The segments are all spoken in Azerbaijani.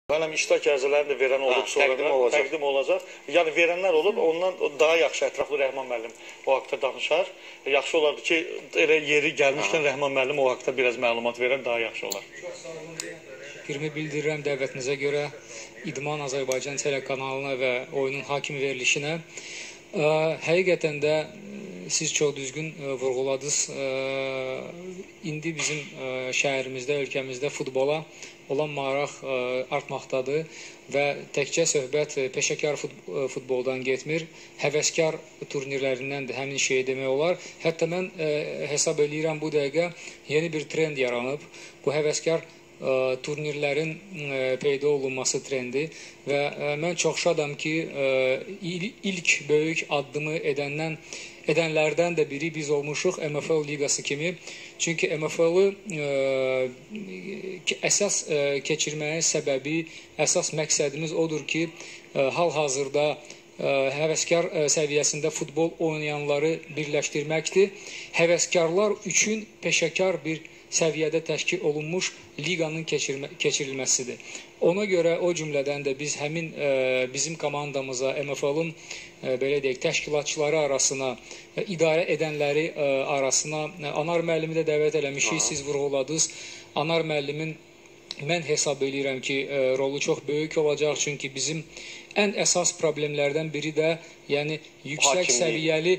Hələm iştirak ərizələrini də verən olub, sonradan təqdim olacaq. Yəni verənlər olub, ondan daha yaxşı ətraflı Rəhman müəllim o haqda danışar. Yaxşı olardı ki, elə yeri gəlmişkən Rəhman müəllim o haqda biraz məlumat verər, daha yaxşı olar. Fikrimi bildirirəm dəvətinizə görə İdman Azerbaijan telekanalına və oyunun hakim verilişinə. Həqiqətən də siz çox düzgün vurğuladınız. İndi bizim şəhərimizdə, ölkəmizdə futbola olan maraq artmaqdadır və təkcə söhbət peşəkar futboldan getmir, həvəskar turnirlərindən də həmin şeyi demək olar. Hətta mən hesab edirəm bu dəqiqə yeni bir trend yaranıb. Bu həvəskar turnirlərin peyda olunması trendi və mən çox şadam ki, ilk böyük addımı edənlərdən də biri biz olmuşuq MFL liqası kimi. Çünki MFL-ı əsas keçirməyin səbəbi, əsas məqsədimiz odur ki, hal-hazırda həvəskar səviyyəsində futbol oynayanları birləşdirməkdir. Həvəskarlar üçün peşəkar bir səviyyədə təşkil olunmuş liqanın keçirilməsidir. Ona görə o cümlədən də biz həmin bizim komandamıza, MFL-ın belə deyək, təşkilatçıları arasına, idarə edənləri arasına Anar müəllimi də dəvət eləmişik, siz vurğuladınız. Anar müəllimin mən hesab edirəm ki, rolu çox böyük olacaq, çünki bizim ən əsas problemlərdən biri də yəni yüksək səviyyəli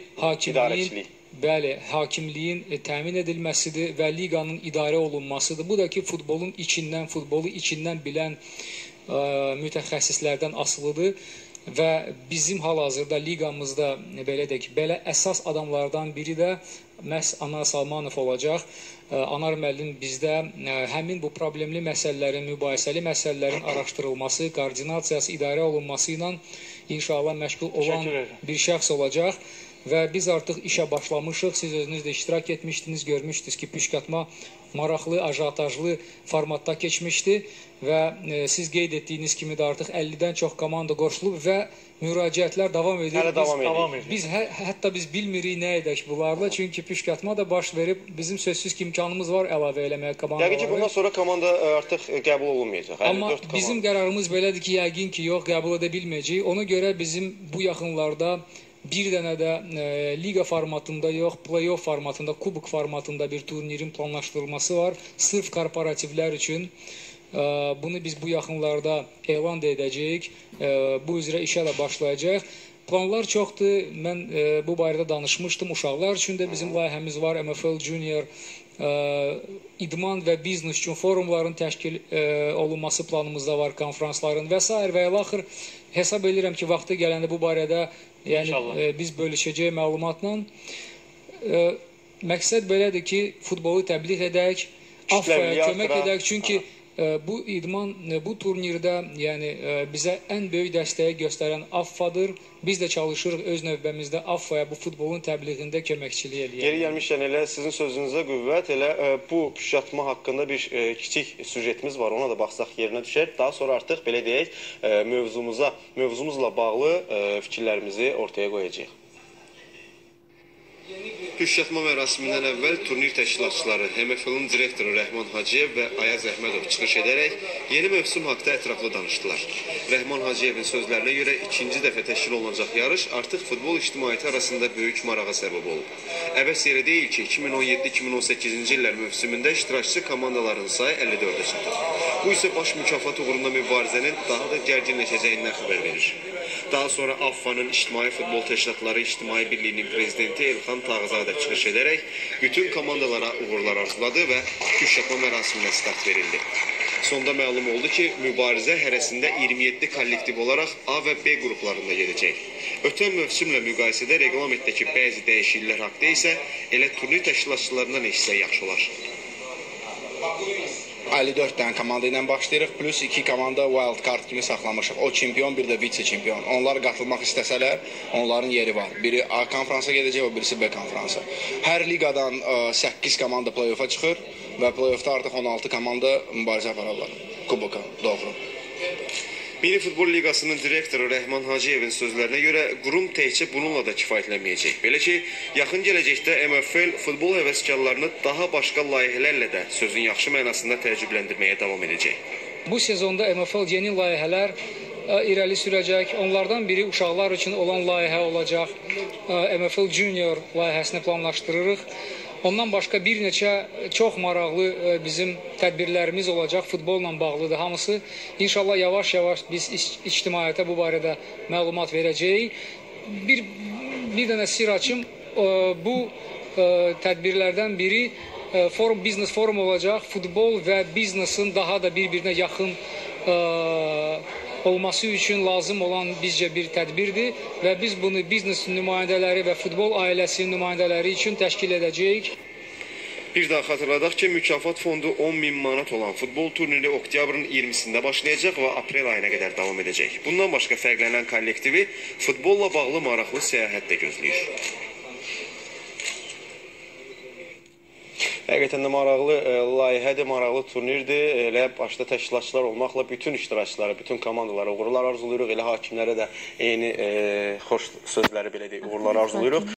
hakimliyin təmin edilməsidir və liqanın idarə olunmasıdır. Bu da ki, futbolu içindən bilən mütəxəssislərdən asılıdır və bizim hal-hazırda liqamızda belə əsas adamlardan biri də məhz Anar Salmanov olacaq. Anar müəllim bizdə həmin bu problemli məsələlərin, mübahisəli məsələlərin araşdırılması, koordinasiyası, idarə olunması ilə inşallah məşğul olan bir şəxs olacaq. Və biz artıq işə başlamışıq. Siz özünüz də iştirak etmişdiniz, görmüşdünüz ki, püşkatma maraqlı, ajatajlı formatda keçmişdi və siz qeyd etdiyiniz kimi də artıq 50-dən çox komanda qoşulub və müraciətlər davam edir. Hətta biz bilmirik nə edək bunlarla, çünki püşkatma da baş verib, bizim sözsüz ki, imkanımız var əlavə eləməyə komandaları. Yəqin ki, bundan sonra komanda artıq qəbul olunmayacaq. Amma bizim qərarımız belədir ki, yəqin ki, yox, qəbul edə bilməyəcəyik. Ona görə bizim bu yaxınlarda bir dənə də liga formatında yox, play-off formatında, kubok formatında bir turnirin planlaşdırılması var. Sırf korporativlər üçün. Bunu biz bu yaxınlarda elan da edəcəyik. Bu üzrə işə də başlayacaq. Planlar çoxdur. Mən bu barədə danışmışdım. Uşaqlar üçün də bizim layihəmiz var. MFL Junior, idman və biznes üçün forumların təşkil olunması planımızda var, konferansların və s. və ilaxır. Hesab edirəm ki, vaxtı gələndə bu barədə biz bölüşəcəyik məlumatla. Məqsəd belədir ki, futbolu təbliğ edək, AFFA-ya kömək edək. Çünki bu idman, bu turnirdə bizə ən böyük dəstəyi göstərən AFFA-dır. Biz də çalışırıq öz növbəmizdə AFFA-ya bu futbolun təbliğində köməkçilik eləyək. Geri gəlmişkən elə sizin sözünüzə qüvvət, elə bu püşkatma haqqında bir kiçik süjetimiz var, ona da baxsaq yerinə düşər. Daha sonra artıq belə deyək, mövzumuzla bağlı fikirlərimizi ortaya qoyacağıq. Püşkatma mərasimindən əvvəl turnir təşkilatçıları MFL-ın direktoru Rahman Hajiyev və Ayaz Əhmədov çıxış edərək yeni mövsüm haqda ətraflı danışdılar. Rahman Haciyevin sözlərinə görə ikinci dəfə təşkil olunacaq yarış artıq futbol ictimaiyyəti arasında böyük marağa səbəb olub. Əbəs yeri deyil ki, 2017-2018-ci illər mövsümündə iştirakçı komandaların sayı 54-ə çatır. Bu isə baş mükafat uğrunda mübarizənin daha da gərginləşəcəyindən xəbər verir. Daha sonra AFFA-nın İctimai Futbol Təşkilatları İctimai Birliyinin prezidenti Elxan Tağızadə çıxış edərək bütün komandalara uğurlar arzuladı və püşkatma mərasiminə start verildi. Sonda məlum oldu ki, mübarizə hərəsində 27 kollektiv olaraq A və B qruplarında gedəcək. Ötən mövsümlə müqayisədə reqlamentdəki bəzi dəyişikliklər haqda isə elə turnir təşkilatçılarından eşitsək yaxşı olar. 54 dənə komanda ilə başlayırıq, plus 2 komanda wild card kimi saxlamışıq. O çempion, bir də vitse-çempion. Onlar qatılmaq istəsələr, onların yeri var. Biri A konferansa gedəcək, o birisi B konferansa. Hər liqadan 8 komanda play-off'a çıxır və play-off'da artıq 16 komanda mübarizə apararlar. Kuboka, doğru. Mini Futbol Liqasının direktoru Rahman Haciyevin sözlərinə görə qurum təkcə bununla da kifayətlənməyəcək. Belə ki, yaxın gələcəkdə MFL futbol həvəskarlarını daha başqa layihələrlə də sözün yaxşı mənasında təəccübləndirməyə davam edəcək. bu sezonda MFL yeni layihələr irəli sürəcək. Onlardan biri uşaqlar üçün olan layihə olacaq. MFL Junior layihəsini planlaşdırırıq. Ondan başqa bir neçə çox maraqlı bizim tədbirlərimiz olacaq, futbolla bağlıdır hamısı. İnşallah yavaş-yavaş biz ictimaiyyətə bu barədə məlumat verəcəyik. Bir dənə sir açım, bu tədbirlərdən biri biznes forum olacaq. Futbol və biznesin daha da bir-birinə yaxın olması üçün lazım olan bizcə bir tədbirdir və biz bunu biznes nümayəndələri və futbol ailəsinin nümayəndələri üçün təşkil edəcəyik. Bir daha xatırladaq ki, mükafat fondu 10.000 manat olan futbol turniri oktyabrın 20-sində başlayacaq və aprel ayına qədər davam edəcək. Bundan başqa fərqlənən kollektivi futbolla bağlı maraqlı səyahət də gözləyir. Həqiqətən də maraqlı layihədir, maraqlı turnirdir. Elə başda təşkilatçılar olmaqla bütün iştirakçılara, bütün komandalara uğurlar arzulayırıq. Elə hakimlərə də eyni xoş sözləri belə deyək, uğurlar arzulayırıq.